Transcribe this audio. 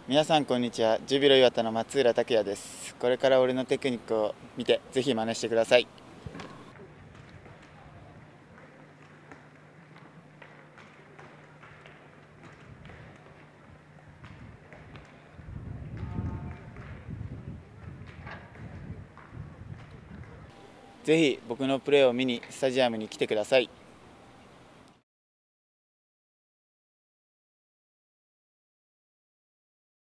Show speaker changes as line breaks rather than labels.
皆さんこんにちは。ジュビロ磐田の松浦拓也です。これから俺のテクニックを見てぜひ真似してください。ぜひ僕のプレーを見にスタジアムに来てください。